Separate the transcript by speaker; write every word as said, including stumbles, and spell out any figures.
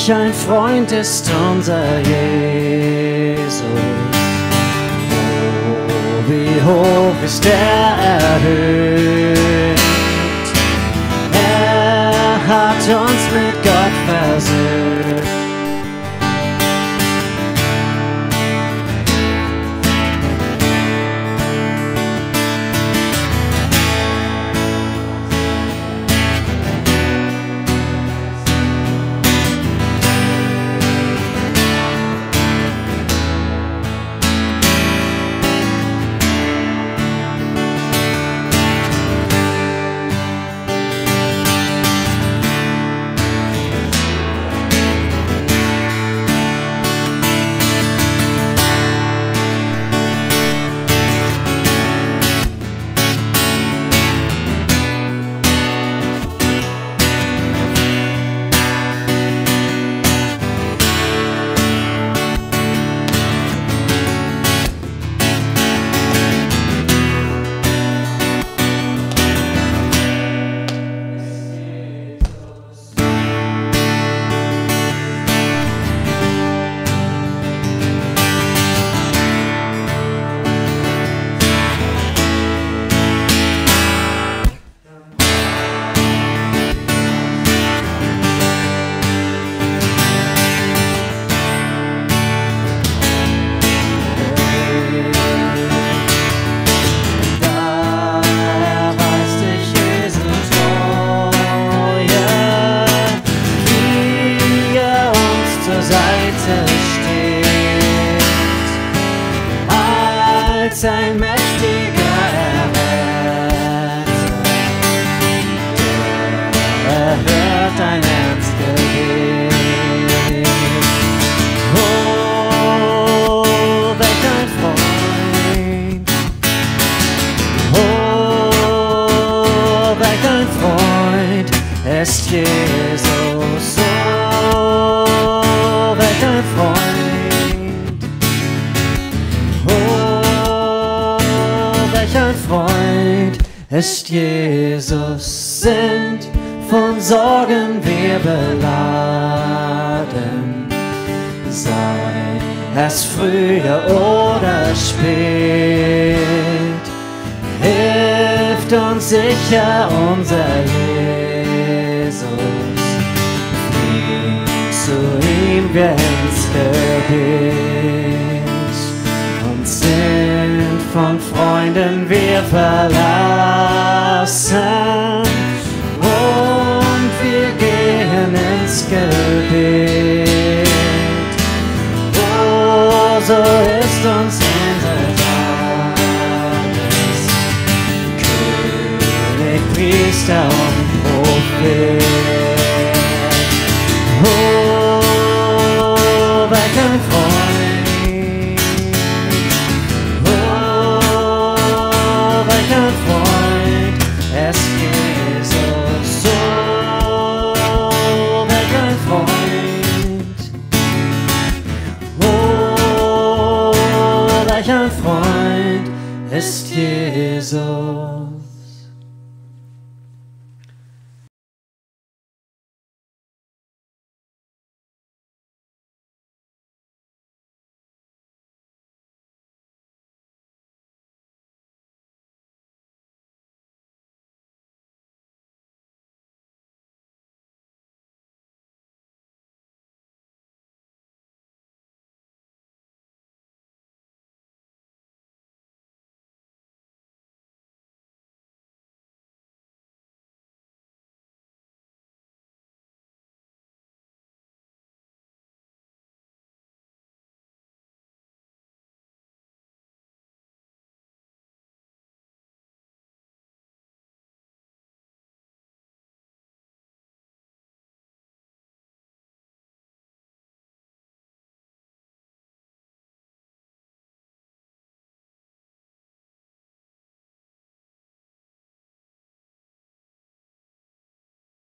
Speaker 1: Welch ein Freund ist unser Jesus. Oh, wie hoch ist er erhöht. Er hat uns mit Gott versöhnt. Ein mächtiger Erretter, er hört ein Ernstgebet. Oh, welch ein Freund, oh, welch ein Freund ist Jesus. Oh, welch ein Freund. Ein Freund ist Jesus, sind von Sorgen wir beladen, sei es früher oder spät, hilft uns sicher unser Jesus, flieh zu ihm wir ins Gebet und sind von Freunden wir verlassen und wir gehen ins Gebet. Oh, so ist uns unser Tages König, Priester und Prophet. Oh, welch ein Freund. Ein Freund ist Jesus.